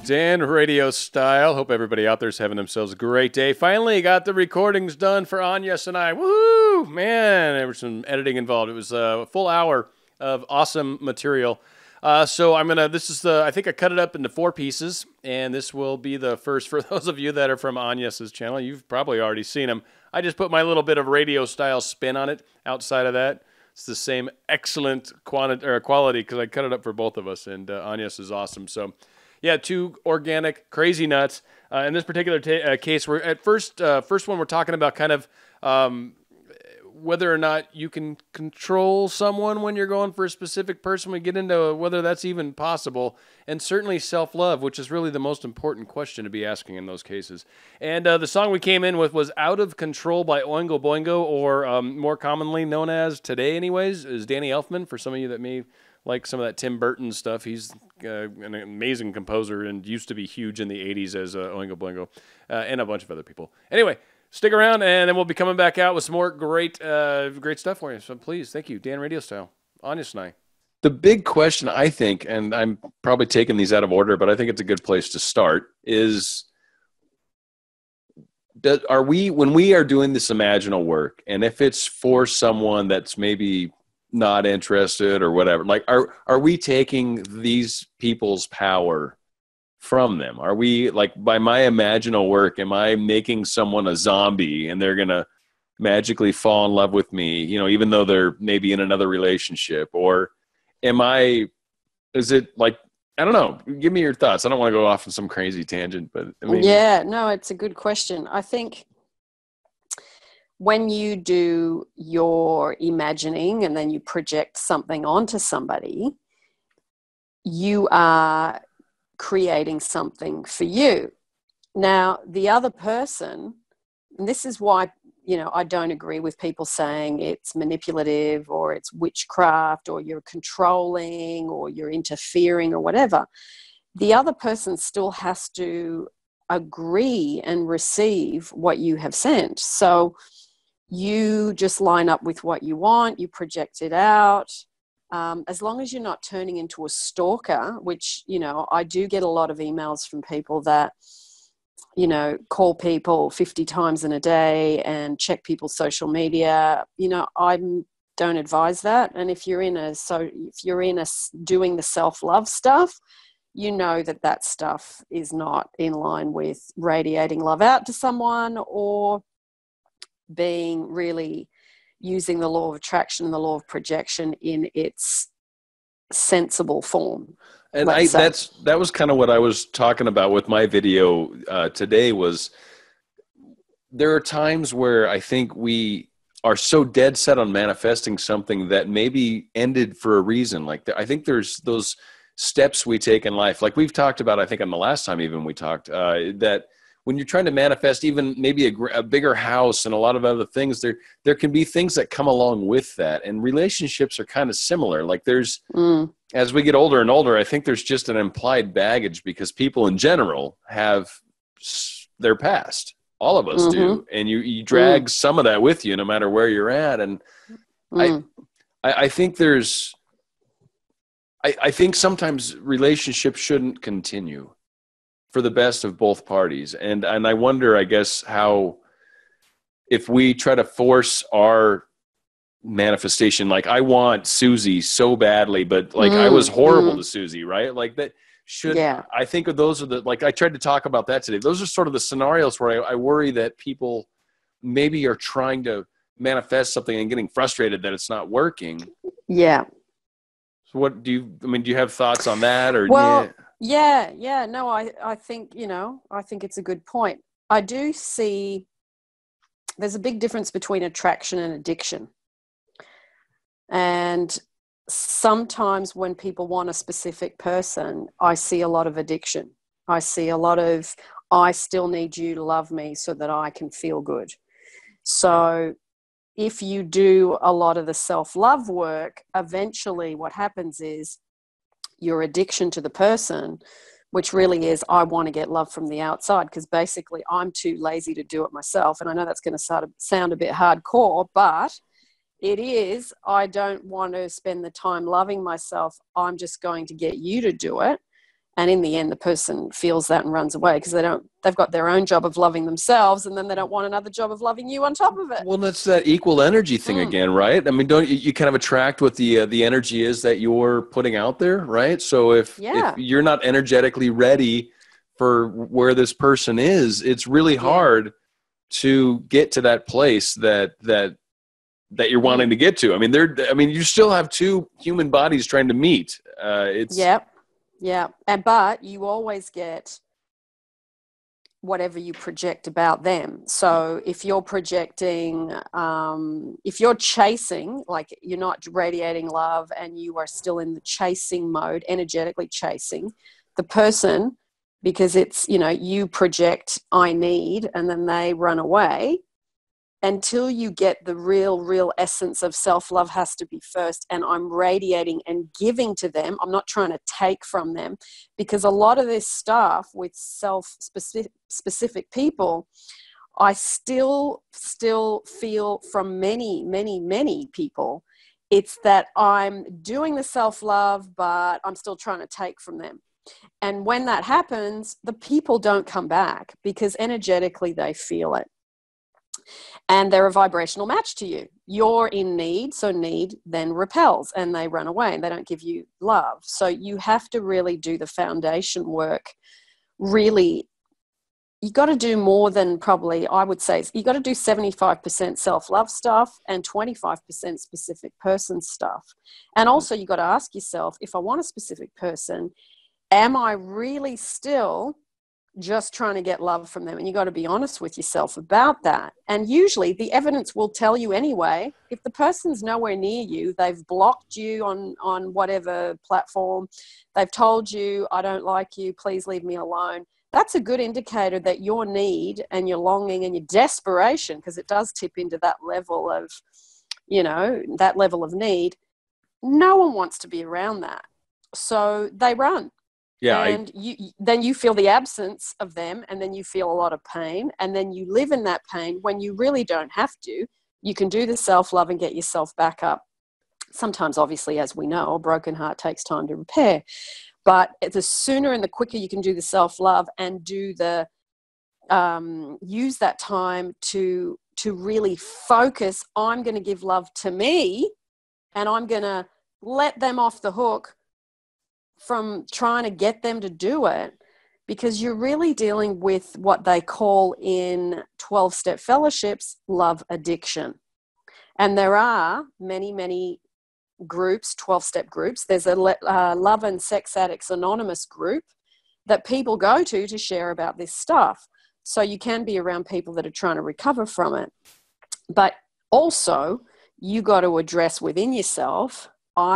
Dan RadioStyle. Hope everybody out there's having themselves a great day. Finally got the recordings done for Agnes and I. Woohoo! Man, there was some editing involved. It was a full hour of awesome material. So I think I cut it up into 4 pieces, and this will be the first for those of you that are from Agnes's channel. You've probably already seen them. I just put my little bit of radio-style spin on it. Outside of that, it's the same excellent quality because I cut it up for both of us, and Agnes is awesome. So, yeah, 2 organic crazy nuts. In this particular case, we're at first one we're talking about kind of whether or not you can control someone when you're going for a specific person. We get into whether that's even possible, and certainly self-love, which is really the most important question to be asking in those cases. And the song we came in with was Out of Control by Oingo Boingo, or more commonly known as, today anyways, is Danny Elfman. For some of you that may like some of that Tim Burton stuff, he's an amazing composer and used to be huge in the 80s as Oingo Boingo, and a bunch of other people. Anyway, stick around, and then we'll be coming back out with some more great stuff for you. So please, thank you, Dan RadioStyle, Agnes and I. The big question, I think, and I'm probably taking these out of order, but I think it's a good place to start, is when we are doing this imaginal work, and if it's for someone that's maybe not interested or whatever, like are we taking these people's power from them? Are we, like, by my imaginal work, am I making someone a zombie and they're gonna magically fall in love with me, even though they're maybe in another relationship? Or is it like, I don't know, give me your thoughts. I don't want to go off on some crazy tangent, but I mean, yeah, no, it's a good question. I think when you do your imagining and then you project something onto somebody, you are creating something for you. Now, the other person, and this is why, I don't agree with people saying it's manipulative or it's witchcraft or you're controlling or you're interfering or whatever. The other person still has to agree and receive what you have sent. So you just line up with what you want, you project it out. As long as you're not turning into a stalker, which, I do get a lot of emails from people that, call people 50 times in a day and check people's social media. I don't advise that. And if you're doing the self-love stuff, that stuff is not in line with radiating love out to someone or being really using the law of attraction and the law of projection in its sensible form. And that was kind of what I was talking about with my video today. Was there are times where I think we are so dead set on manifesting something that maybe ended for a reason. Like, I think there's those steps we take in life, like we've talked about, I think on the last time even we talked, that when you're trying to manifest even maybe a bigger house and a lot of other things, there can be things that come along with that. And relationships are kind of similar. Like as we get older and older, I think there's just an implied baggage because people in general have their past. All of us do. And you drag some of that with you no matter where you're at. And I think I think sometimes relationships shouldn't continue for the best of both parties. And I wonder, I guess, how, if we try to force our manifestation, like I want Susie so badly, but like I was horrible to Susie, right? Like that should, I think of those are I tried to talk about that today. Those are sort of the scenarios where I worry that people maybe are trying to manifest something and getting frustrated that it's not working. Yeah. So what do you have thoughts on that? Or well, yeah. No, I think, I think it's a good point. I do see there's a big difference between attraction and addiction. And sometimes when people want a specific person, I see a lot of addiction. I see a lot of, I still need you to love me so that I can feel good. So if you do a lot of the self-love work, eventually what happens is your addiction to the person, which really is, I want to get love from the outside, because basically I'm too lazy to do it myself. And I know that's going to sound a bit hardcore, but it is, I don't want to spend the time loving myself. I'm just going to get you to do it. And in the end, the person feels that and runs away because they've got their own job of loving themselves, and then they don't want another job of loving you on top of it. Well, that's that equal energy thing again, right? I mean, don't you kind of attract what the energy is that you're putting out there, right? So if you're not energetically ready for where this person is, it's really hard to get to that place that you're wanting to get to. I mean, you still have two human bodies trying to meet. But you always get whatever you project about them. So if you're projecting, if you're chasing, like you're not radiating love and you are still in the chasing mode, energetically chasing the person, because it's, you project I need, and then they run away. Until you get the real essence of self-love has to be first, and I'm radiating and giving to them. I'm not trying to take from them, because a lot of this stuff with self-specific people, I still feel from many people, it's that I'm doing the self-love, but I'm still trying to take from them. And when that happens, the people don't come back because energetically they feel it. And they're a vibrational match to you. You're in need, so need then repels, and they run away and they don't give you love. So you have to really do the foundation work. Really, you got to do more than probably, I would say, you got to do 75% self-love stuff and 25% specific person stuff. And also you got to ask yourself, if I want a specific person, am I really still just trying to get love from them? And you got to be honest with yourself about that. And usually the evidence will tell you anyway. If the person's nowhere near you, they've blocked you on whatever platform, they've told you, I don't like you, please leave me alone. That's a good indicator that your need and your longing and your desperation, because it does tip into that level of, that level of need. No one wants to be around that. So they run. Yeah, and then you feel the absence of them, and then you feel a lot of pain, and then you live in that pain when you really don't have to. You can do the self-love and get yourself back up. Sometimes, obviously, as we know, a broken heart takes time to repair. But the sooner and the quicker you can do the self-love and do the use that time to really focus, I'm going to give love to me, and I'm going to let them off the hook from trying to get them to do it, because you're really dealing with what they call in 12-step fellowships, love addiction. And there are many groups, 12-step groups. There's a Love and Sex Addicts Anonymous group that people go to share about this stuff. So you can be around people that are trying to recover from it. But also, you got to address within yourself,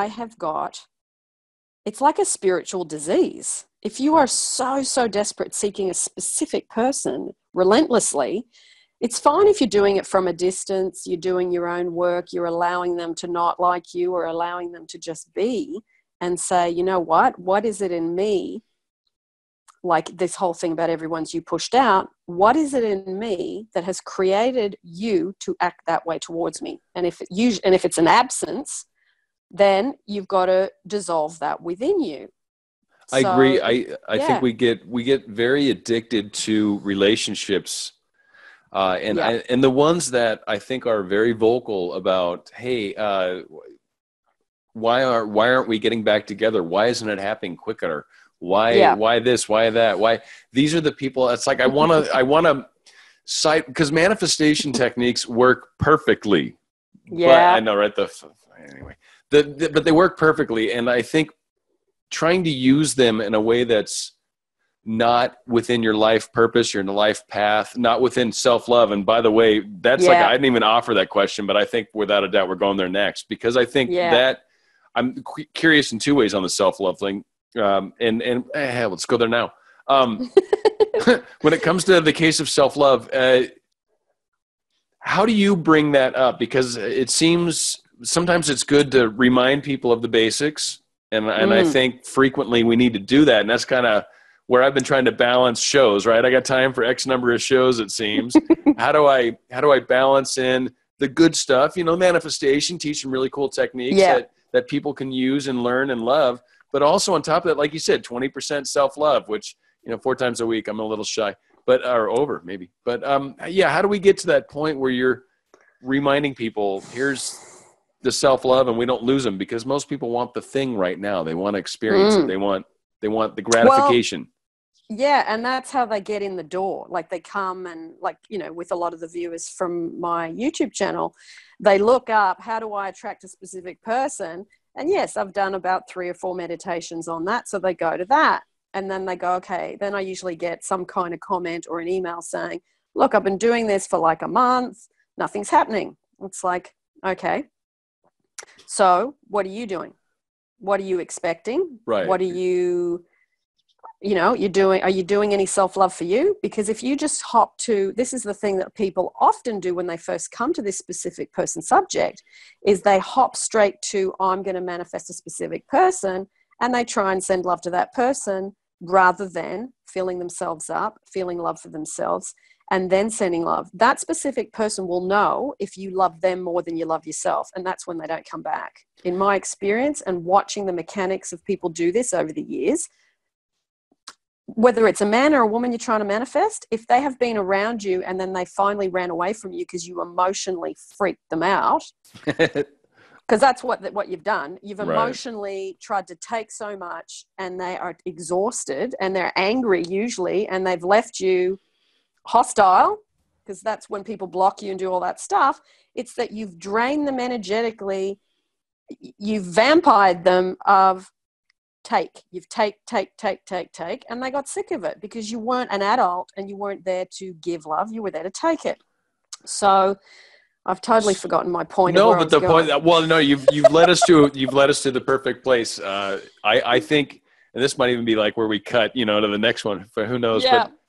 it's like a spiritual disease. If you are so desperate seeking a specific person relentlessly, it's fine if you're doing it from a distance, you're doing your own work, you're allowing them to not like you or allowing them to just be, and say, you know what is it in me? Like this whole thing about everyone's you pushed out, what is it in me that has created you to act that way towards me? And if it's an absence, then you've got to dissolve that within you. I agree. I think we get very addicted to relationships, and the ones that I think are very vocal about, hey, why aren't we getting back together? Why isn't it happening quicker? Why this? Why that? Why these are the people? It's like I want to cite, because manifestation techniques work perfectly. Yeah, but I know, right? Anyway. But they work perfectly, and I think trying to use them in a way that's not within your life purpose, your life path, not within self-love. And by the way, that's like, I didn't even offer that question, but I think without a doubt we're going there next, because I think that I'm curious in two ways on the self-love thing. Let's go there now. When it comes to the case of self-love, how do you bring that up? Because it seems sometimes it's good to remind people of the basics. And I think frequently we need to do that. And that's kind of where I've been trying to balance shows, right? I got time for X number of shows, it seems. How do I balance in the good stuff, manifestation, teaching really cool techniques that people can use and learn and love, but also on top of that, like you said, 20% self-love, which, 4 times a week, I'm a little shy, or over maybe. But yeah, how do we get to that point where you're reminding people, here's the self-love, and we don't lose them? Because most people want the thing right now. They want to experience it. They want the gratification. Yeah, and that's how they get in the door. Like they come and with a lot of the viewers from my YouTube channel, they look up, how do I attract a specific person? And yes, I've done about 3 or 4 meditations on that. So they go to that and then they go, okay, then I usually get some kind of comment or an email saying, look, I've been doing this for like a month. Nothing's happening. It's like, okay, so what are you doing? What are you expecting? Right. What are you are you doing any self-love for you? Because if you just hop to, this is the thing that people often do when they first come to this specific person subject, is they hop straight to, I'm going to manifest a specific person, and they try and send love to that person rather than filling themselves up, feeling love for themselves, and then sending love. That specific person will know if you love them more than you love yourself, and that's when they don't come back. In my experience and watching the mechanics of people do this over the years, whether it's a man or a woman you're trying to manifest, if they have been around you and then they finally ran away from you because you emotionally freaked them out, because that's what you've done. You've emotionally tried to take so much and they are exhausted and they're angry usually, and they've left you hostile, because that's when people block you and do all that stuff. It's that you've drained them energetically. You've vampired them of you've take, and they got sick of it because you weren't an adult and you weren't there to give love. You were there to take it. So I've totally forgotten my point. No, but the point, you've led us to the perfect place. I think, and this might even be like where we cut, to the next one, for who knows,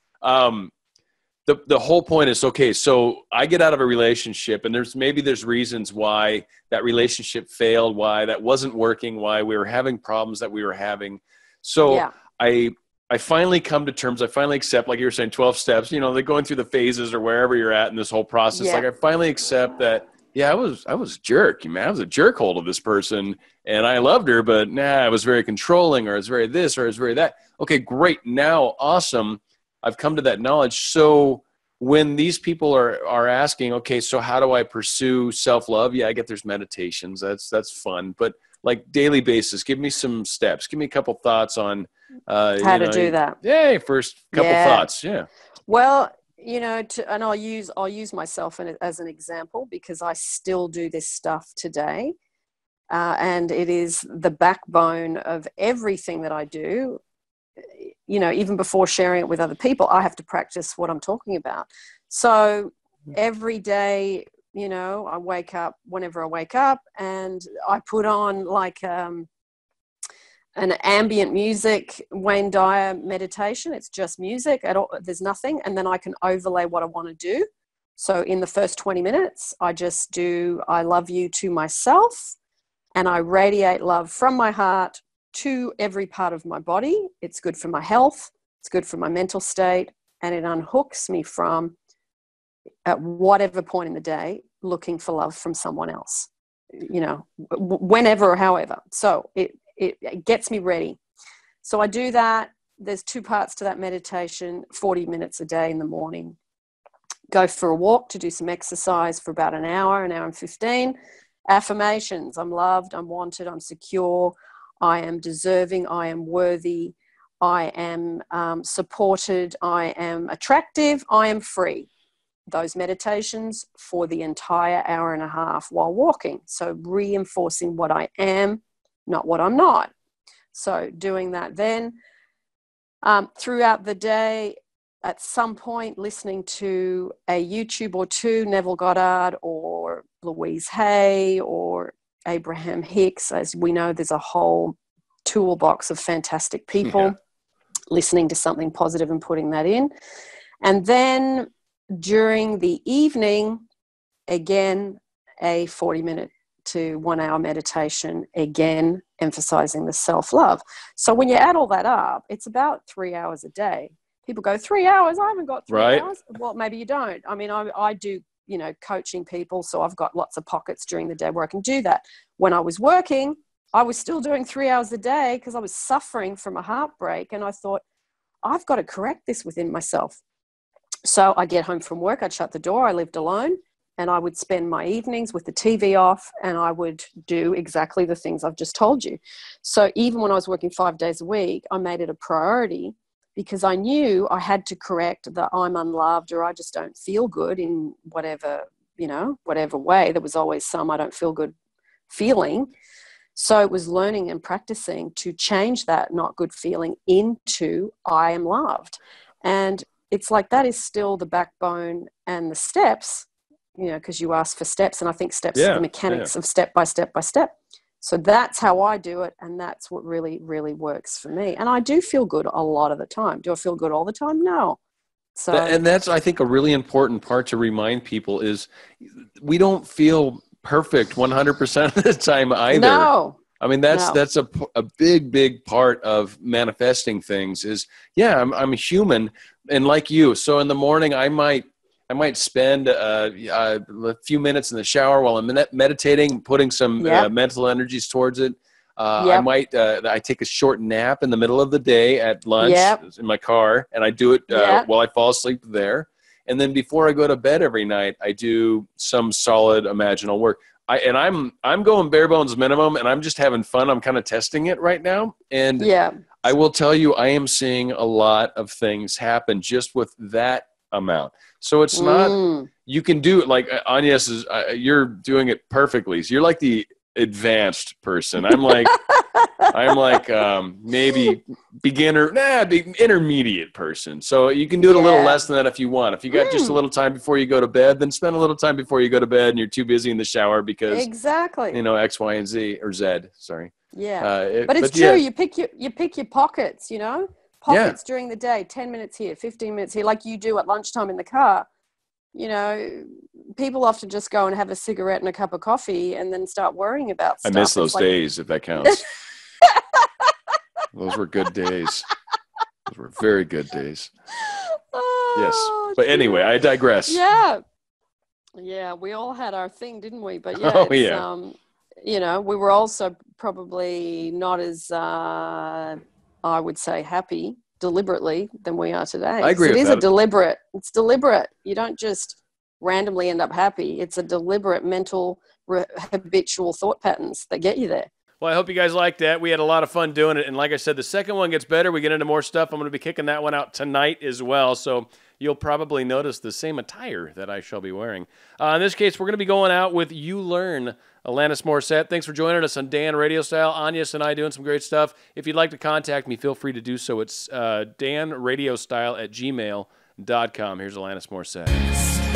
but the whole point is, okay, so I get out of a relationship and there's reasons why that relationship failed, why that wasn't working, why we were having problems that we were having. So I finally come to terms. I finally accept, like you were saying, 12 steps, they're going through the phases or wherever you're at in this whole process. Yeah. Like I finally accept that, I was a jerk, man. I was a jerk hold of this person and I loved her, but I was very controlling, or I was very this, or I was very that. Okay, great. Now, awesome. I've come to that knowledge. So when these people are asking, okay, so how do I pursue self-love? Yeah, I get there's meditations. That's fun. But like daily basis, give me some steps. Give me a couple thoughts on how to do that. Yeah, first couple thoughts. Yeah. Well, and I'll use myself as an example because I still do this stuff today. And it is the backbone of everything that I do. Even before sharing it with other people, I have to practice what I'm talking about. So every day, I wake up whenever I wake up and I put on like an ambient music, Wayne Dyer meditation. It's just music at all. There's nothing. And then I can overlay what I want to do. So in the first 20 minutes, I just do, I love you to myself, and I radiate love from my heart to every part of my body. It's good for my health. It's good for my mental state. And it unhooks me from, at whatever point in the day, looking for love from someone else, whenever or however. So it gets me ready. So I do that. There's 2 parts to that meditation, 40 minutes a day in the morning. Go for a walk to do some exercise for about an hour and 15. Affirmations. I'm loved. I'm wanted. I'm secure. I am deserving, I am worthy, I am supported, I am attractive, I am free. Those meditations for the entire hour and a half while walking. So reinforcing what I am, not what I'm not. So doing that then. Throughout the day, at some point, listening to a YouTube or 2, Neville Goddard or Louise Hay or Abraham Hicks. As we know, there's a whole toolbox of fantastic people, listening to something positive and putting that in. And then during the evening, again, a 40-minute to 1 hour meditation, again, emphasizing the self-love. So when you add all that up, it's about 3 hours a day. People go, 3 hours? I haven't got 3 hours. Well, maybe you don't. I mean, I do, coaching people. So I've got lots of pockets during the day where I can do that. When I was working, I was still doing 3 hours a day because I was suffering from a heartbreak. And I thought, I've got to correct this within myself. So I get home from work, I'd shut the door, I lived alone, and I would spend my evenings with the TV off, and I would do exactly the things I've just told you. So even when I was working 5 days a week, I made it a priority because I knew I had to correct the I'm unloved or I just don't feel good in whatever, whatever way. There was always some I don't feel good feeling. So it was learning and practicing to change that not good feeling into I am loved. And it's like that is still the backbone and the steps, because you asked for steps, and I think steps are the mechanics of step by step by step. So that's how I do it, and that's what really, really works for me. And I do feel good a lot of the time. Do I feel good all the time? No. So, and that's, I think, a really important part to remind people is we don't feel perfect 100% of the time either. No. I mean, that's a big, big part of manifesting things is, I'm a human and like you. So in the morning, I might spend a few minutes in the shower while I'm meditating, putting some mental energies towards it. I take a short nap in the middle of the day at lunch in my car, and I do it while I fall asleep there. And then before I go to bed every night, I do some solid imaginal work. I'm going bare bones minimum, and I'm just having fun. I'm kind of testing it right now. And I will tell you, I am seeing a lot of things happen just with that amount. So it's not, you can do it like Agnes is, you're doing it perfectly. So you're like the advanced person. I'm like, maybe beginner, intermediate person. So you can do it a little less than that if you want. If you got just a little time before you go to bed, then spend a little time before you go to bed and you're too busy in the shower because X, Y, and Z or Z, sorry. Yeah. But it's true. You pick your pockets, pockets during the day, 10 minutes here, 15 minutes here, like you do at lunchtime in the car. People often just go and have a cigarette and a cup of coffee and then start worrying about stuff. I miss those days, if that counts. Those were good days. Those were very good days. Yes. But anyway, I digress. Yeah, we all had our thing, didn't we? But we were also probably not as, I would say, happy deliberately than we are today. I agree with that. It's deliberate. You don't just randomly end up happy. It's a deliberate mental habitual thought patterns that get you there. Well, I hope you guys liked that. We had a lot of fun doing it. And like I said, the second one gets better. We get into more stuff. I'm going to be kicking that one out tonight as well. So you'll probably notice the same attire that I shall be wearing. In this case, we're going to be going out with You Learn, Alanis Morissette. Thanks for joining us on Dan Radio Style. Agnes and I doing some great stuff. If you'd like to contact me, feel free to do so. It's danradiostyle@gmail.com. Here's Alanis Morissette.